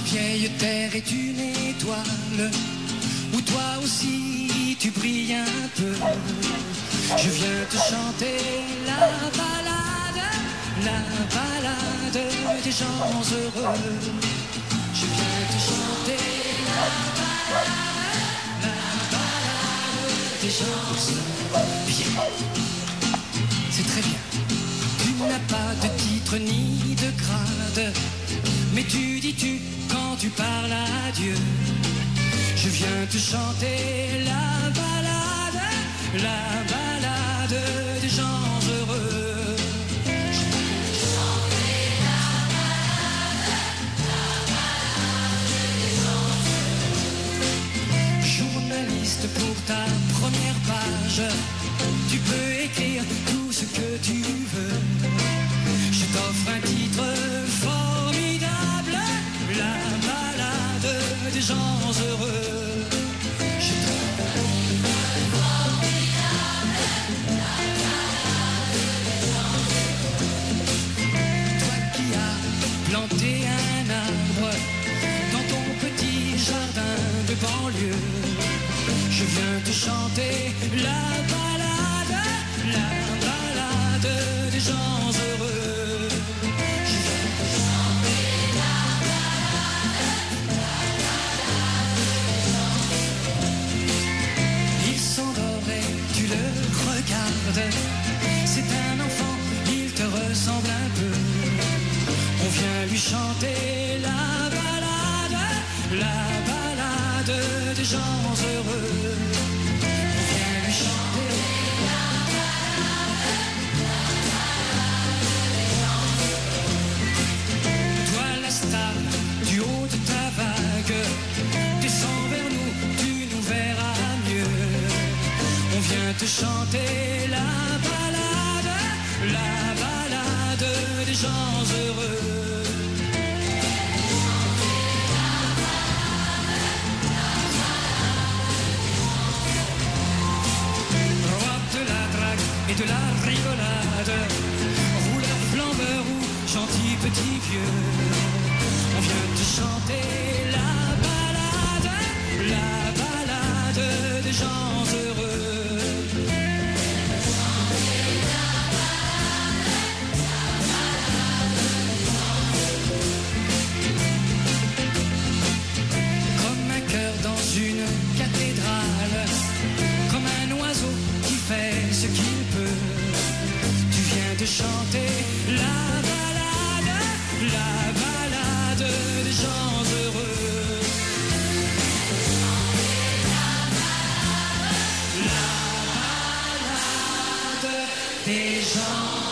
vieille terre est une étoile, où toi aussi tu brilles un peu. Je viens te chanter la balade des gens heureux. Je viens te chanter la balade des gens heureux. Bien, c'est très bien. Tu n'as pas de titre ni de grade, mais tu dis tu quand tu parles à Dieu. Je viens te chanter la balade des gens heureux. Je viens te chanter la balade des gens heureux. Journaliste, pour ta première page, tu peux écrire tout ce que tu veux. Je t'offre un titre formidable, la balade des gens heureux. Je t'offre un titre formidable, la balade des gens heureux. Toi qui as planté un arbre dans ton petit jardin de banlieue, je viens te chanter la balade des gens heureux. Je viens te chanter la balade des gens heureux. Il s'endort et tu le regardes, c'est un enfant, il te ressemble un peu. On vient lui chanter la balade des gens heureux. On vient lui chanter la balade des gens heureux. Toi la star du haut de ta vague, descends vers nous, tu nous verras mieux. On vient te chanter la balade des gens heureux. Et de la rigolade, rouleur, flambeur ou gentil petit vieux, on vient te chanter la balade des gens heureux. Comme un cœur dans une cathédrale, comme un oiseau qui fait ce qu'il peut, tu viens de chanter la balade des gens heureux. La balade des gens